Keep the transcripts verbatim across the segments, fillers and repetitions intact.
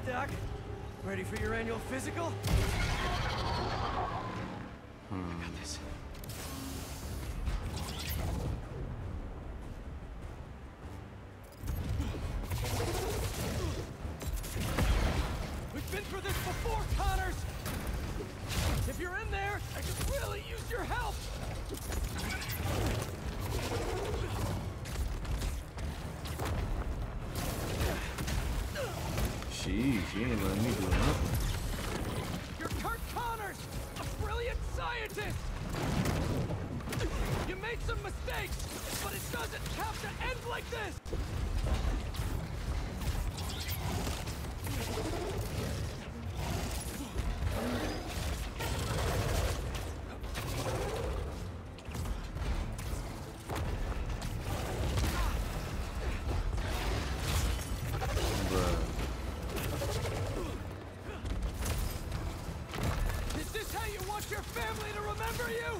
Doc? Ready for your annual physical? Hmm. I got this. We've been through this before, Connors! If you're in there, I could really use your help! Jeez, she ain't letting me do nothing. You're Kurt Connors, a brilliant scientist! You made some mistakes, but it doesn't have to end like this! Is this how you want your family to remember you?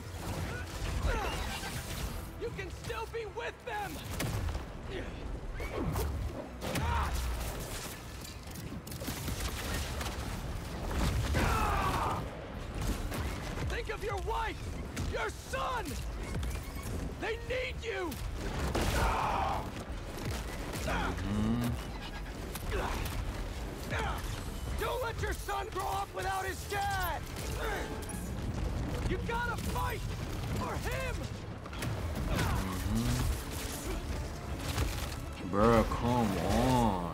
You can still be with them! Think of your wife! Your son! They need you! Mm-hmm. Don't let your son grow up without his dad! You gotta fight! For him! Mm-hmm. Bruh, come on.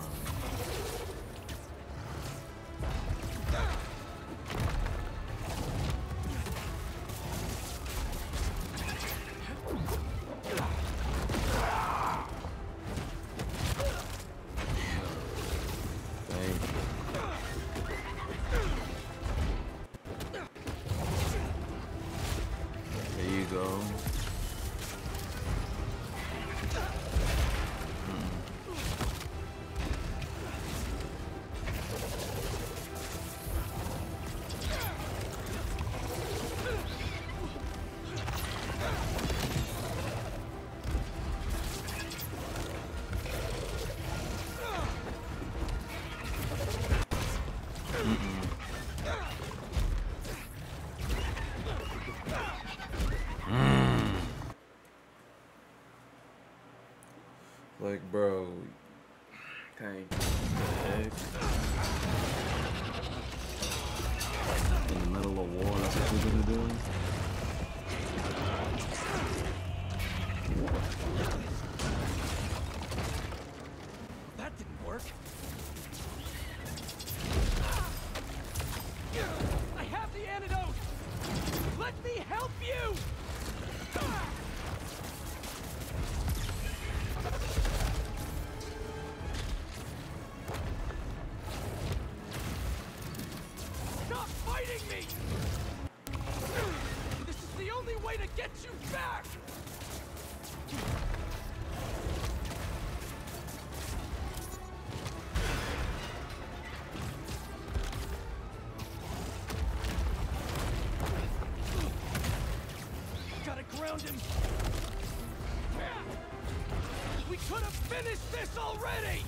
Like, bro, okay, what the heck? In the middle of war, that's what we're gonna do? That didn't work. I have the antidote! Let me help you! Stop fighting me! This is the only way to get you back! Gotta ground him! We could have finished this already!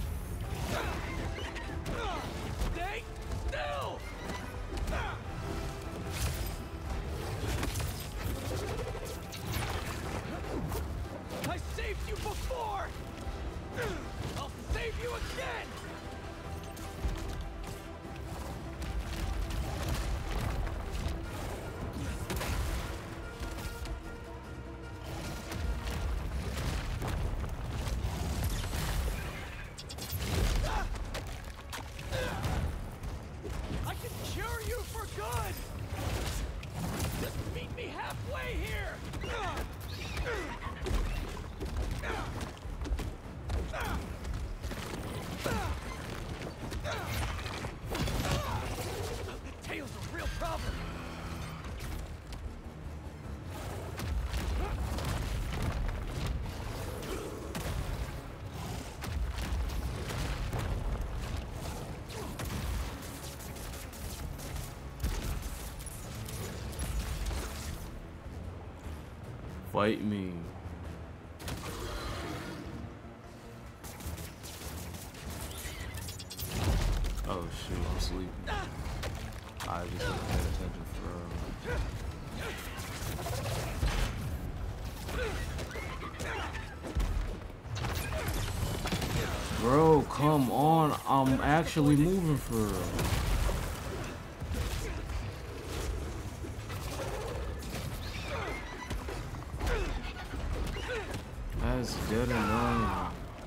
Stay still! I saved you before! I'll save you again! I can cure you for good! Just meet me halfway here! The tail's a real problem! Fight me. Oh shoot, I'm sleeping. I just wasn't paying attention for real. Bro, come on. I'm actually moving for real. That's dead and wrong.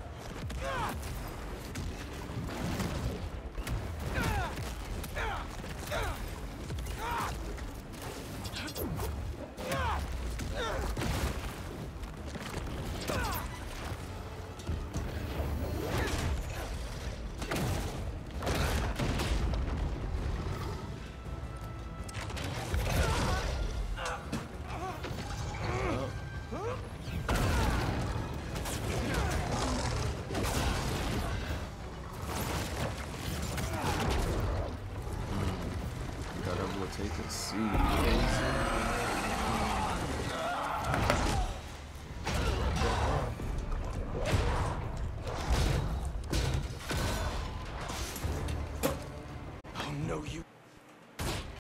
Take a seat. Oh no, you